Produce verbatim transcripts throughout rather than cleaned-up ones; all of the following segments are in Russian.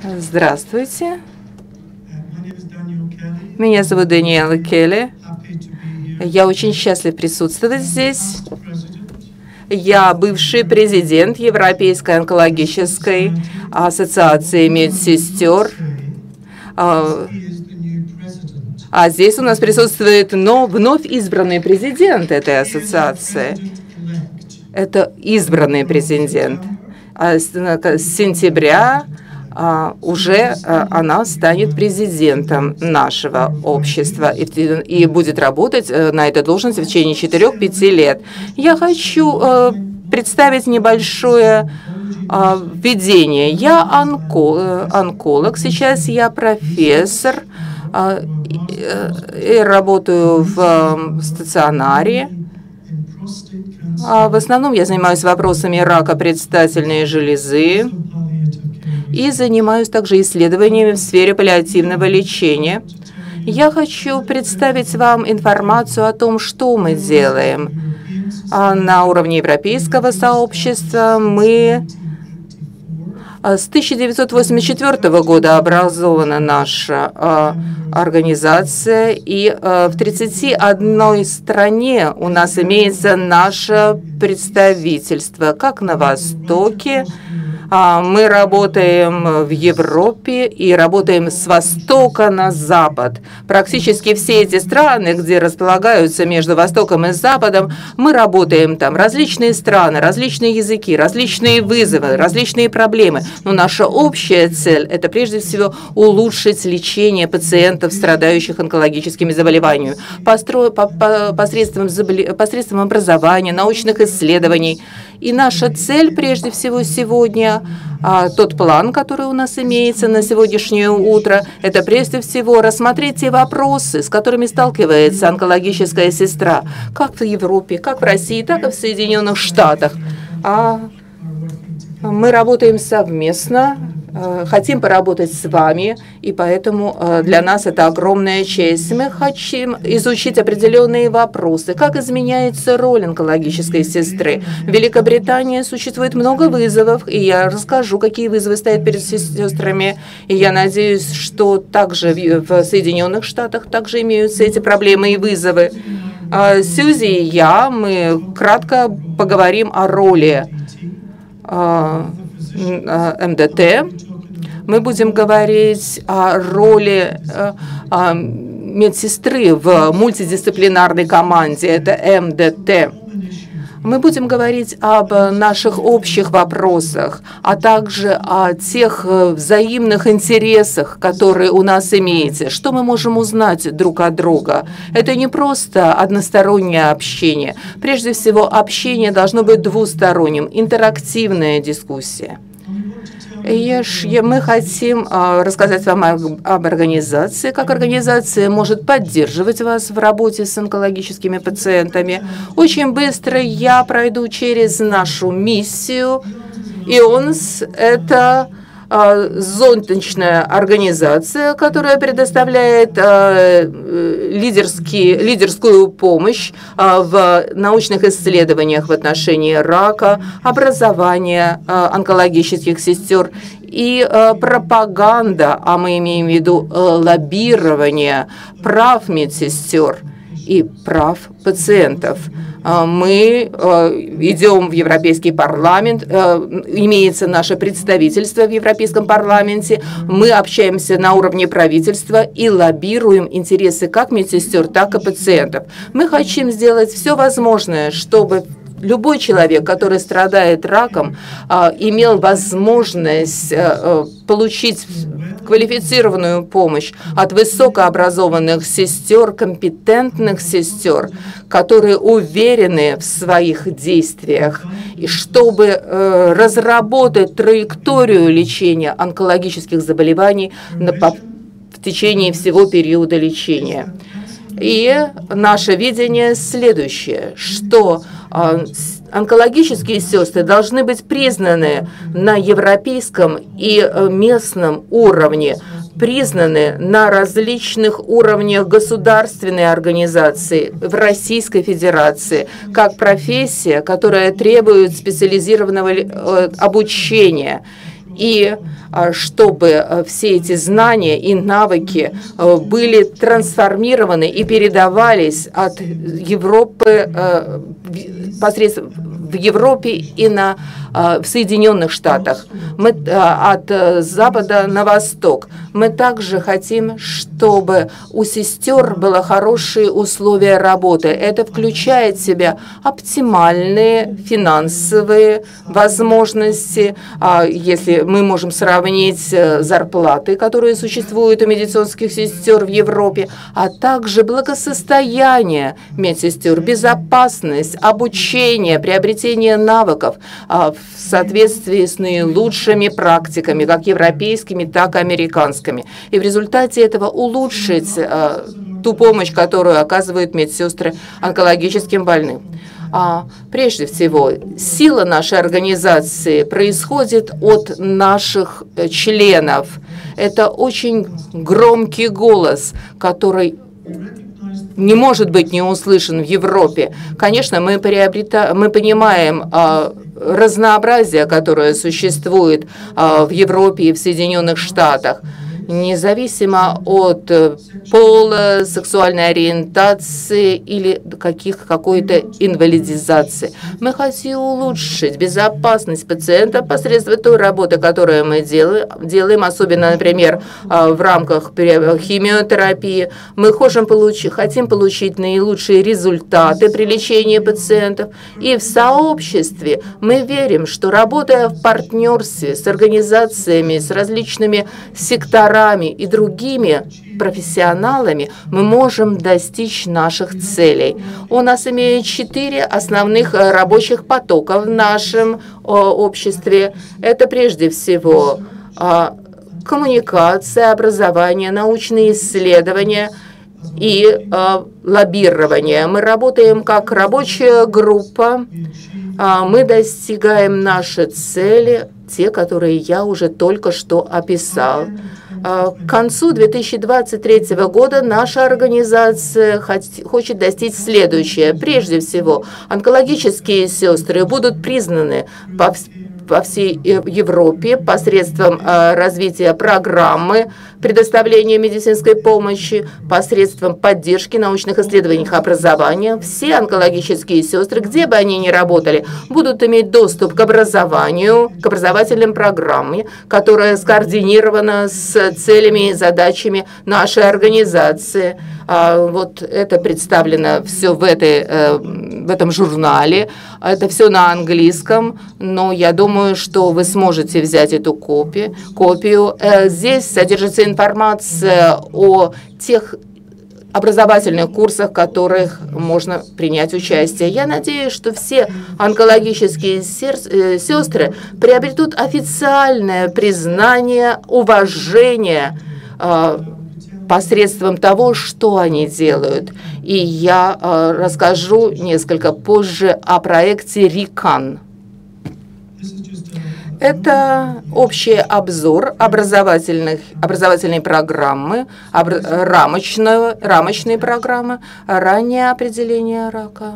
Здравствуйте. Меня зовут Даниэла Келли. Я очень счастлив присутствовать здесь. Я бывший президент Европейской онкологической ассоциации медсестер. А здесь у нас присутствует но вновь избранный президент этой ассоциации. Это избранный президент. А с сентября а, уже а, она станет президентом нашего общества и, и будет работать а, на этой должности в течение четырёх-пяти лет. Я хочу а, представить небольшое а, введение. Я онко, онколог, сейчас я профессор а, и, и работаю в стационаре. В основном я занимаюсь вопросами рака предстательной железы и занимаюсь также исследованиями в сфере паллиативного лечения. Я хочу представить вам информацию о том, что мы делаем. На уровне европейского сообщества мы с тысяча девятьсот восемьдесят четвёртого года образована наша э, организация, и э, в тридцати одной стране у нас имеется наше представительство, как на Востоке. А мы работаем в Европе и работаем с востока на запад. Практически все эти страны, где располагаются между Востоком и Западом, мы работаем там. Различные страны, различные языки, различные вызовы, различные проблемы. Но наша общая цель – это прежде всего улучшить лечение пациентов, страдающих онкологическими заболеваниями, постро... по... По... Посредством... Заболе... посредством образования, научных исследований. И наша цель прежде всего сегодня, а, тот план, который у нас имеется на сегодняшнее утро, это прежде всего рассмотреть те вопросы, с которыми сталкивается онкологическая сестра, как в Европе, как в России, так и в Соединенных Штатах. А мы работаем совместно, хотим поработать с вами, и поэтому для нас это огромная честь. Мы хотим изучить определенные вопросы, как изменяется роль онкологической сестры. В Великобритании существует много вызовов, и я расскажу, какие вызовы стоят перед сестрами. И я надеюсь, что также в Соединенных Штатах также имеются эти проблемы и вызовы. Сьюзи и я, мы кратко поговорим о роли эм дэ тэ. Мы будем говорить о роли медсестры в мультидисциплинарной команде, это эм дэ тэ. Мы будем говорить об наших общих вопросах, а также о тех взаимных интересах, которые у нас имеются. Что мы можем узнать друг от друга? Это не просто одностороннее общение. Прежде всего, общение должно быть двусторонним, интерактивная дискуссия. И мы хотим рассказать вам об организации, как организация может поддерживать вас в работе с онкологическими пациентами. Очень быстро я пройду через нашу миссию. ИОНС – это зонтичная организация, которая предоставляет лидерский, лидерскую помощь в научных исследованиях в отношении рака, образования онкологических сестер и пропаганда, а мы имеем в виду лоббирование прав медсестер и прав пациентов. Мы идем в Европейский парламент, имеется наше представительство в Европейском парламенте, мы общаемся на уровне правительства и лоббируем интересы как медсестер, так и пациентов. Мы хотим сделать все возможное, чтобы любой человек, который страдает раком, имел возможность получить квалифицированную помощь от высокообразованных сестер, компетентных сестер, которые уверены в своих действиях, и чтобы разработать траекторию лечения онкологических заболеваний в течение всего периода лечения. И наше видение следующее, что онкологические сестры должны быть признаны на европейском и местном уровне, признаны на различных уровнях государственной организации в Российской Федерации как профессия, которая требует специализированного обучения. и чтобы все эти знания и навыки были трансформированы и передавались от Европы посредством в Европе и на, в Соединенных Штатах, мы, от запада на восток. Мы также хотим, чтобы у сестер были хорошие условия работы. Это включает в себя оптимальные финансовые возможности, если мы можем сравнить зарплаты, которые существуют у медицинских сестер в Европе, а также благосостояние медсестер, безопасность, обучение, приобретение навыков в соответствии с наилучшими практиками, как европейскими, так и американскими. И в результате этого улучшить ту помощь, которую оказывают медсестры онкологическим больным. А, прежде всего, сила нашей организации происходит от наших членов. Это очень громкий голос, который не может быть не услышан в Европе. Конечно, мы, приобрета... мы понимаем а, разнообразие, которое существует а, в Европе и в Соединенных Штатах, независимо от пола, сексуальной ориентации или каких, какой-то инвалидизации. Мы хотим улучшить безопасность пациента посредством той работы, которую мы делаем, делаем особенно, например, в рамках химиотерапии. Мы хотим получить, хотим получить наилучшие результаты при лечении пациентов. И в сообществе мы верим, что работая в партнерстве с организациями, с различными секторами, и другими профессионалами, мы можем достичь наших целей. У нас имеют четыре основных рабочих потока в нашем обществе. Это прежде всего коммуникация, образование, научные исследования и лоббирование. Мы работаем как рабочая группа. Мы достигаем наши цели, те, которые я уже только что описал. К концу две тысячи двадцать третьего года наша организация хочет достичь следующее. Прежде всего, онкологические сестры будут признаны по во всей Европе посредством развития программы предоставления медицинской помощи, посредством поддержки научных исследований и образования. Все онкологические сестры, где бы они ни работали, будут иметь доступ к образованию, к образовательным программам, которая скоординирована с целями и задачами нашей организации. Вот это представлено все в, этой, в этом журнале. Это все на английском, но я думаю, что вы сможете взять эту копию. копию. Здесь содержится информация о тех образовательных курсах, в которых можно принять участие. Я надеюсь, что все онкологические сестры приобретут официальное признание, уважение посредством того, что они делают. И я э, расскажу несколько позже о проекте РИКАН. Это общий обзор образовательных, образовательной программы, об, рамочной, рамочной программы, раннее определение рака.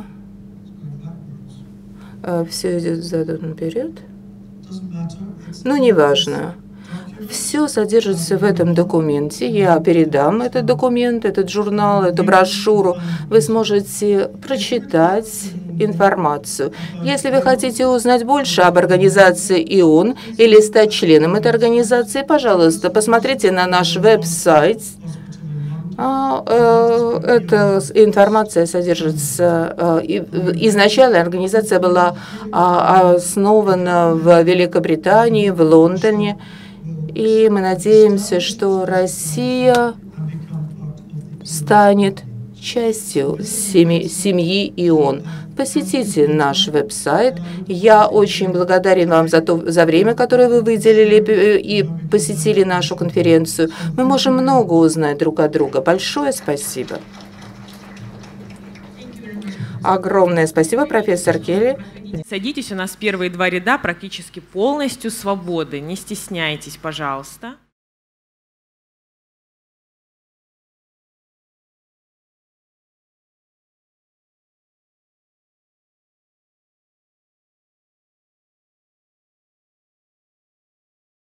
Э, все идет задом наперед. Ну, неважно. Все содержится в этом документе. Я передам этот документ, этот журнал, эту брошюру. Вы сможете прочитать информацию. Если вы хотите узнать больше об организации ИОН или стать членом этой организации, пожалуйста, посмотрите на наш веб-сайт. Эта информация содержится. Изначально организация была основана в Великобритании, в Лондоне. И мы надеемся, что Россия станет частью семьи, семьи ИОН. Посетите наш веб-сайт. Я очень благодарен вам за, то, за время, которое вы выделили и посетили нашу конференцию. Мы можем много узнать друг от друга. Большое спасибо. Огромное спасибо, профессор Келли. Садитесь, у нас первые два ряда практически полностью свободны. Не стесняйтесь, пожалуйста.